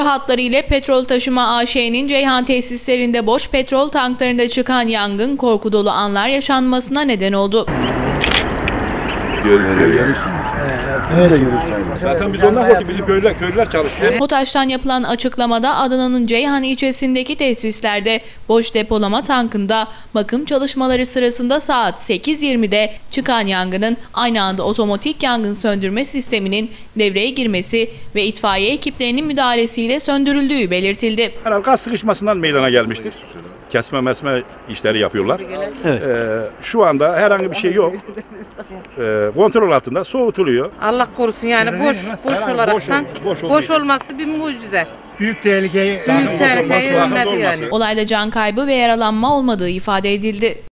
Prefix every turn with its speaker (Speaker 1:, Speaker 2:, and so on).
Speaker 1: hatları ile Petrol Taşıma A.Ş'nin Ceyhan tesislerinde boş petrol tanklarında çıkan yangın korku dolu anlar yaşanmasına neden oldu.
Speaker 2: Zaten biz ondan korktuk. Bizim köylüler çalışıyor.
Speaker 1: MOTAŞ'tan yapılan açıklamada Adana'nın Ceyhan ilçesindeki tesislerde boş depolama tankında bakım çalışmaları sırasında saat 8:20'de çıkan yangının aynı anda otomatik yangın söndürme sisteminin devreye girmesi ve itfaiye ekiplerinin müdahalesiyle söndürüldüğü belirtildi.
Speaker 2: Herhalde gaz sıkışmasından meydana gelmiştir. Kesme mesme işleri yapıyorlar. Evet. Şu anda herhangi bir şey yok. Kontrol altında soğutuluyor.
Speaker 3: Allah korusun yani boş olaraktan boş olması bir mucize.
Speaker 4: Büyük tehlikeyi
Speaker 3: önledi yani.
Speaker 1: Olayda can kaybı ve yaralanma olmadığı ifade edildi.